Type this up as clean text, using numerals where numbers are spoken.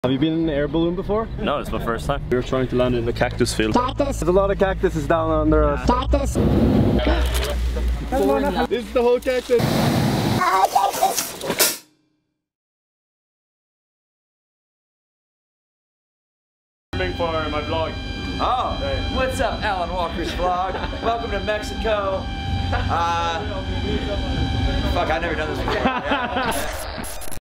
Have you been in an air balloon before? No, it's my first time. We were trying to land in the cactus field. Cactus. There's a lot of cactuses down under us. Cactus. This is the whole cactus. Cactus. For my vlog. Oh, what's up, Alan Walker's vlog? Welcome to Mexico. Fuck, I've never done this before. Yeah.